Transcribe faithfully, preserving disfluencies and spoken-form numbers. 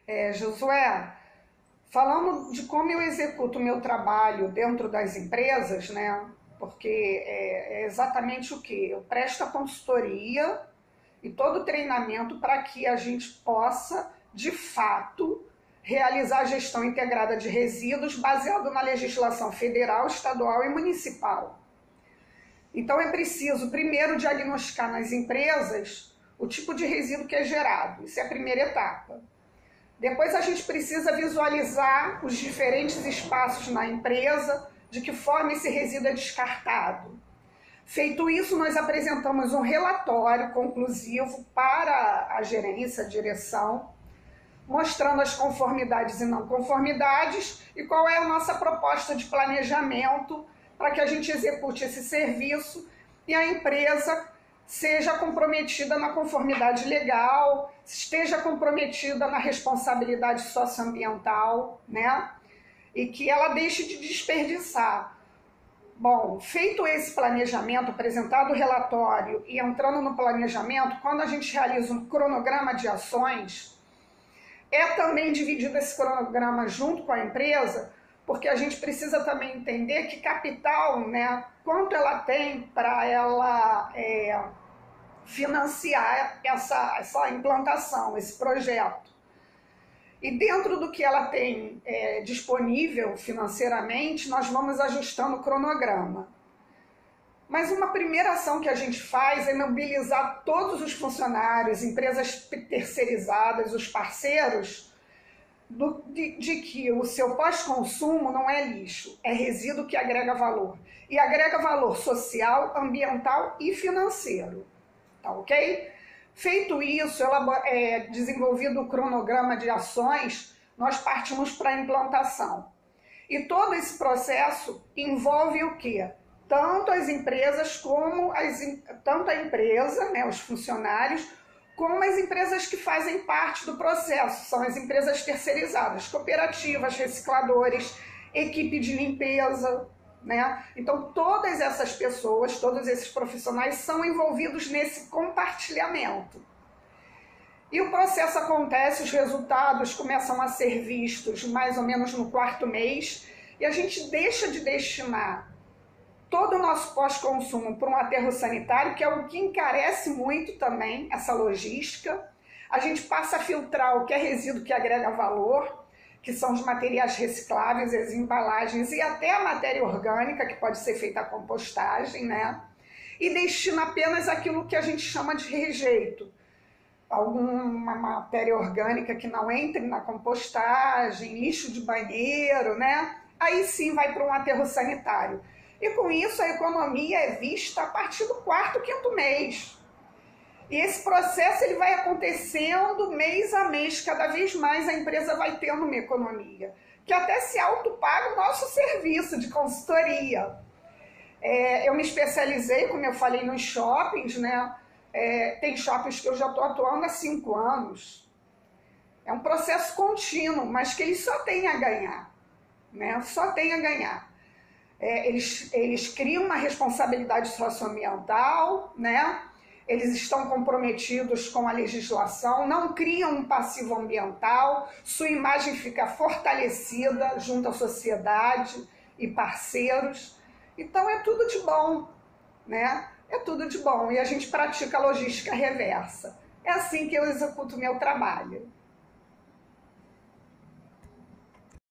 É, Josué, falando de como eu executo o meu trabalho dentro das empresas, né? Porque é, é exatamente o que? Eu presto a consultoria e todo o treinamento para que a gente possa, de fato, realizar a gestão integrada de resíduos baseado na legislação federal, estadual e municipal. Então é preciso primeiro diagnosticar nas empresas o tipo de resíduo que é gerado. Isso é a primeira etapa. Depois a gente precisa visualizar os diferentes espaços na empresa, de que forma esse resíduo é descartado. Feito isso, nós apresentamos um relatório conclusivo para a gerência, a direção, mostrando as conformidades e não conformidades e qual é a nossa proposta de planejamento para que a gente execute esse serviço e a empresa seja comprometida na conformidade legal, esteja comprometida na responsabilidade socioambiental, né? E que ela deixe de desperdiçar. Bom, feito esse planejamento, apresentado o relatório e entrando no planejamento, quando a gente realiza um cronograma de ações, é também dividido esse cronograma junto com a empresa, porque a gente precisa também entender que capital, né, quanto ela tem para ela é, financiar essa, essa implantação, esse projeto. E dentro do que ela tem é, disponível financeiramente, nós vamos ajustando o cronograma. Mas uma primeira ação que a gente faz é mobilizar todos os funcionários, empresas terceirizadas, os parceiros, do, de, de que o seu pós-consumo não é lixo, é resíduo que agrega valor. E agrega valor social, ambiental e financeiro. Tá ok? Feito isso, é, desenvolvido o cronograma de ações, nós partimos para a implantação. E todo esse processo envolve o quê? Tanto as empresas como as, tanto a empresa, né, os funcionários, como as empresas que fazem parte do processo, são as empresas terceirizadas, cooperativas, recicladores, equipe de limpeza, né? Então todas essas pessoas, todos esses profissionais são envolvidos nesse compartilhamento. E o processo acontece, os resultados começam a ser vistos mais ou menos no quarto mês, e a gente deixa de destinar todo o nosso pós-consumo para um aterro sanitário, que é o que encarece muito também essa logística. A gente passa a filtrar o que é resíduo que agrega valor, que são os materiais recicláveis, as embalagens e até a matéria orgânica, que pode ser feita a compostagem, né? E destina apenas aquilo que a gente chama de rejeito. Alguma matéria orgânica que não entre na compostagem, lixo de banheiro, né? Aí sim vai para um aterro sanitário. E com isso a economia é vista a partir do quarto, quinto mês. E esse processo ele vai acontecendo mês a mês, cada vez mais a empresa vai tendo uma economia, que até se autopaga o nosso serviço de consultoria. É, eu me especializei, como eu falei, nos shoppings, né? É, tem shoppings que eu já estou atuando há cinco anos. É um processo contínuo, mas que eles só têm a ganhar, né? Só têm a ganhar. É, eles, eles criam uma responsabilidade socioambiental, né? Eles estão comprometidos com a legislação, não criam um passivo ambiental, sua imagem fica fortalecida junto à sociedade e parceiros. Então é tudo de bom, né? É tudo de bom. E a gente pratica a logística reversa. É assim que eu executo o meu trabalho.